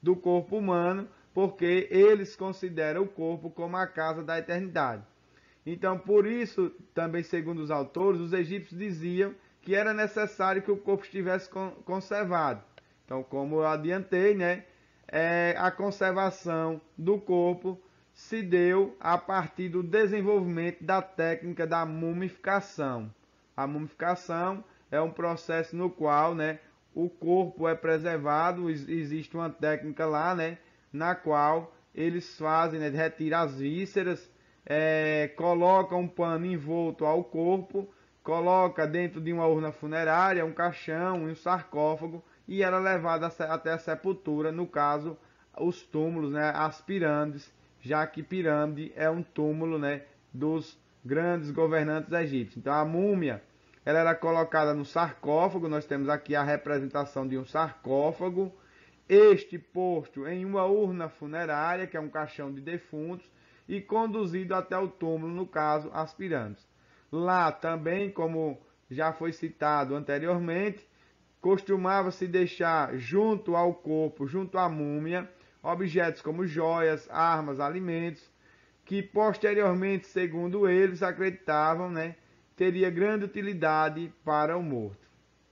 do corpo humano, porque eles consideram o corpo como a casa da eternidade. Então, por isso, também segundo os autores, os egípcios diziam que era necessário que o corpo estivesse conservado. Então, como eu adiantei, né, a conservação do corpo se deu a partir do desenvolvimento da técnica da mumificação. A mumificação é um processo no qual, né, o corpo é preservado, existe uma técnica lá, né, na qual eles fazem, né, retiram as vísceras, coloca um pano envolto ao corpo, coloca dentro de uma urna funerária, um caixão e um sarcófago, e era levado até a sepultura, no caso, os túmulos, né, as pirâmides, já que pirâmide é um túmulo, né, dos grandes governantes egípcios. Então a múmia, ela era colocada no sarcófago, nós temos aqui a representação de um sarcófago, este posto em uma urna funerária, que é um caixão de defuntos, e conduzido até o túmulo, no caso, as pirâmides. Lá também, como já foi citado anteriormente, costumava-se deixar junto ao corpo, junto à múmia, objetos como joias, armas, alimentos, que posteriormente, segundo eles, acreditavam, né, teria grande utilidade para o morto.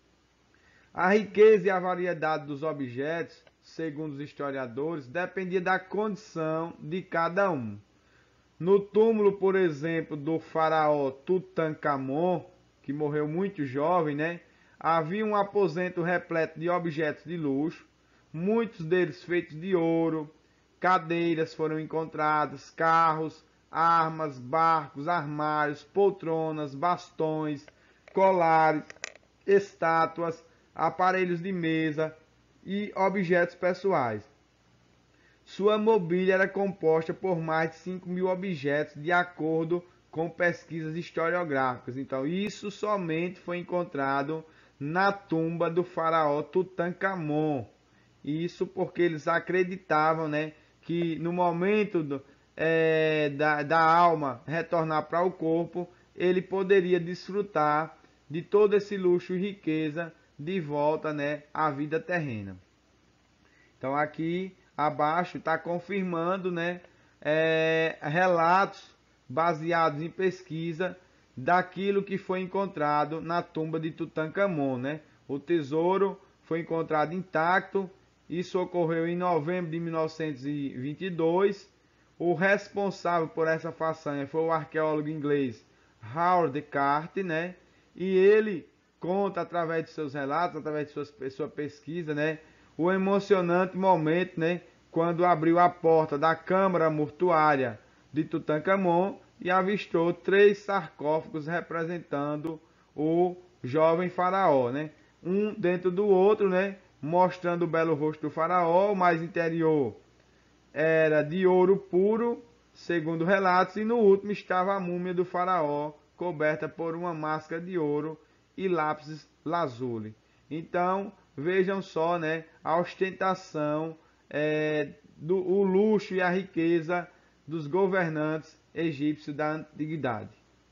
A riqueza e a variedade dos objetos, segundo os historiadores, dependia da condição de cada um. No túmulo, por exemplo, do faraó Tutancâmon, que morreu muito jovem, né? Havia um aposento repleto de objetos de luxo, muitos deles feitos de ouro, cadeiras foram encontradas, carros, armas, barcos, armários, poltronas, bastões, colares, estátuas, aparelhos de mesa e objetos pessoais. Sua mobília era composta por mais de 5.000 objetos, de acordo com pesquisas historiográficas. Então, isso somente foi encontrado na tumba do faraó Tutancâmon. Isso porque eles acreditavam, né, que no momento da alma retornar para o corpo, ele poderia desfrutar de todo esse luxo e riqueza de volta, né, à vida terrena. Então, aqui abaixo está confirmando, né, relatos baseados em pesquisa daquilo que foi encontrado na tumba de Tutancâmon, né? O tesouro foi encontrado intacto. Isso ocorreu em novembro de 1922. O responsável por essa façanha foi o arqueólogo inglês Howard Carter, né? E ele conta através de seus relatos, através de sua pesquisa, né, o emocionante momento, né, quando abriu a porta da câmara mortuária de Tutancâmon e avistou 3 sarcófagos representando o jovem faraó, né, um dentro do outro, né, mostrando o belo rosto do faraó. O mais interior era de ouro puro, segundo relatos, e no último estava a múmia do faraó, coberta por uma máscara de ouro e lápis lazuli. Então, vejam só, né, a ostentação, o luxo e a riqueza dos governantes egípcios da antiguidade.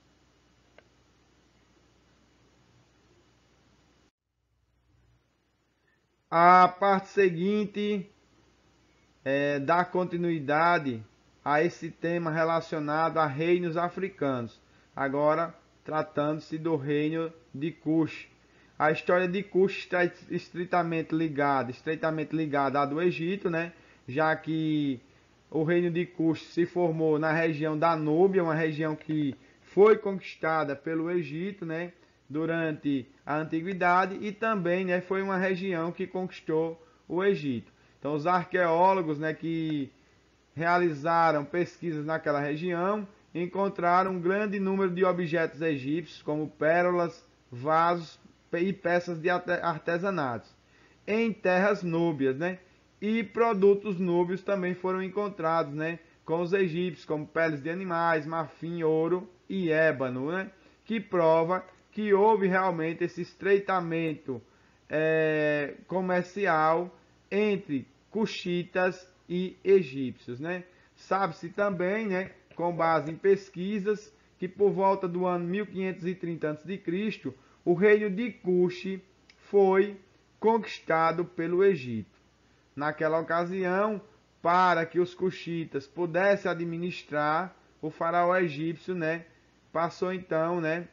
A parte seguinte dá continuidade a esse tema relacionado a reinos africanos. Agora, tratando-se do reino de Cush. A história de Cush está estreitamente ligada à do Egito, né? Já que o reino de Cush se formou na região da Núbia, uma região que foi conquistada pelo Egito, né, durante a antiguidade, e também, né, foi uma região que conquistou o Egito. Então, os arqueólogos, né, que realizaram pesquisas naquela região encontraram um grande número de objetos egípcios, como pérolas, vasos e peças de artesanatos, em terras núbias, né? E produtos núbios também foram encontrados, né, com os egípcios, como peles de animais, marfim, ouro e ébano, né? Que prova que houve realmente esse estreitamento comercial entre cuxitas e egípcios, né? Sabe-se também, né, com base em pesquisas, que por volta do ano 1530 a.C., o reino de Cuxi foi conquistado pelo Egito. naquela ocasião, para que os cuxitas pudessem administrar, o faraó egípcio, né, passou então, né,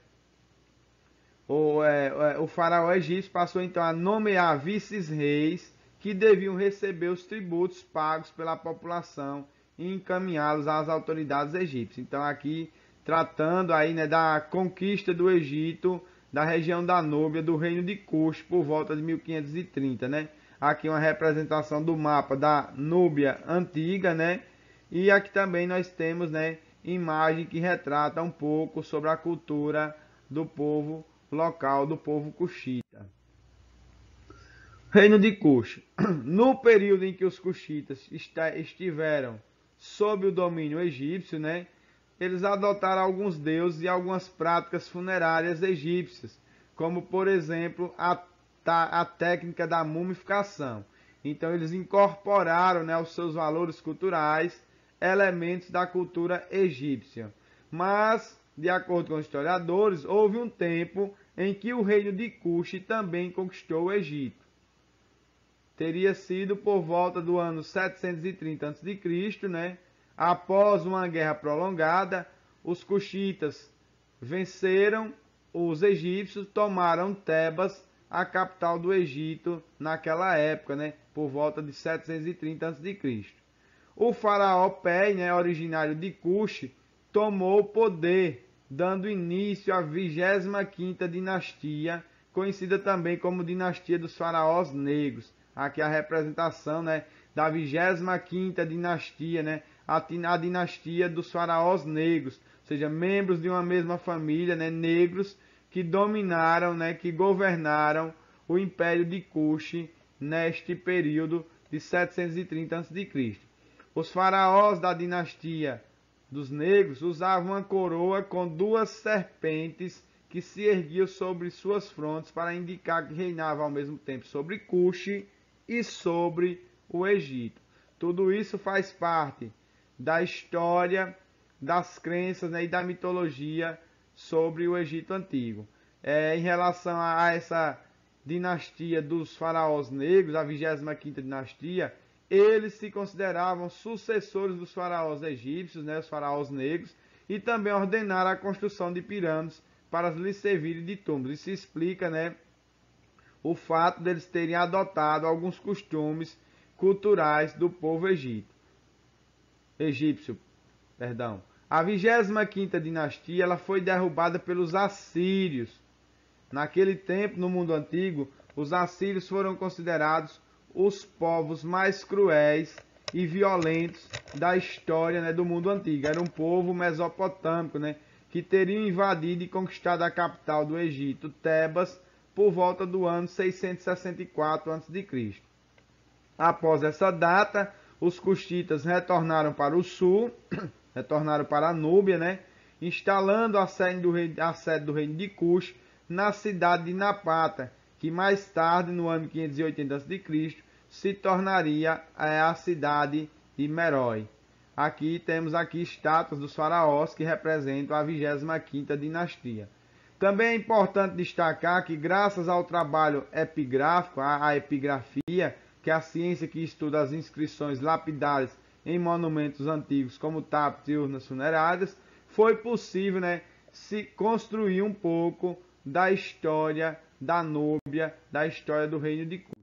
o faraó egípcio passou então a nomear vices-reis que deviam receber os tributos pagos pela população e encaminhá-los às autoridades egípcias. Então aqui tratando aí, né, da conquista do Egito, da região da Núbia, do reino de Cush, por volta de 1530, né? Aqui uma representação do mapa da Núbia antiga, né? E aqui também nós temos, né, imagem que retrata um pouco sobre a cultura do povo local, do povo cuxita. Reino de Cush. No período em que os cuxitas estiveram sob o domínio egípcio, né, eles adotaram alguns deuses e algumas práticas funerárias egípcias, como por exemplo a técnica da mumificação. Então eles incorporaram, né, aos seus valores culturais elementos da cultura egípcia. Mas, de acordo com os historiadores, houve um tempo em que o reino de Cush também conquistou o Egito. Teria sido por volta do ano 730 a.C., né? Após uma guerra prolongada, os cuxitas venceram os egípcios, tomaram Tebas, a capital do Egito, naquela época, né? Por volta de 730 a.C. O faraó Pei, né, originário de Cush, tomou o poder, dando início à 25ª dinastia, conhecida também como dinastia dos faraós negros. Aqui a representação, né, da 25ª dinastia, né, a dinastia dos faraós negros, ou seja, membros de uma mesma família, né, negros que dominaram, né, que governaram o Império de Cush neste período de 730 a.C. Os faraós da dinastia dos negros usavam uma coroa com duas serpentes que se erguiam sobre suas frontes para indicar que reinava ao mesmo tempo sobre Cush e sobre o Egito. Tudo isso faz parte da história, das crenças, né, e da mitologia sobre o Egito Antigo. Em relação a essa dinastia dos faraós negros, a 25ª dinastia, eles se consideravam sucessores dos faraós egípcios, né, os faraós negros, e também ordenaram a construção de pirâmides para lhes servirem de túmulos. Isso explica, né, o fato deles terem adotado alguns costumes culturais do povo egípcio. A 25ª dinastia ela foi derrubada pelos assírios. Naquele tempo, no mundo antigo, os assírios foram considerados os povos mais cruéis e violentos da história, né, do mundo antigo. Era um povo mesopotâmico, né, que teriam invadido e conquistado a capital do Egito, Tebas, por volta do ano 664 a.C. Após essa data, os cuxitas retornaram para o sul, retornaram para a Núbia, né, instalando a sede do reino de Cush na cidade de Napata, que mais tarde, no ano 580 a.C., se tornaria a cidade de Merói. Aqui temos estátuas dos faraós que representam a 25ª dinastia. Também é importante destacar que, graças ao trabalho epigráfico, a epigrafia, que é a ciência que estuda as inscrições lapidárias em monumentos antigos, como tábuas e urnas funerárias, foi possível, né, se construir um pouco da história da Núbia, da história do reino de Cush.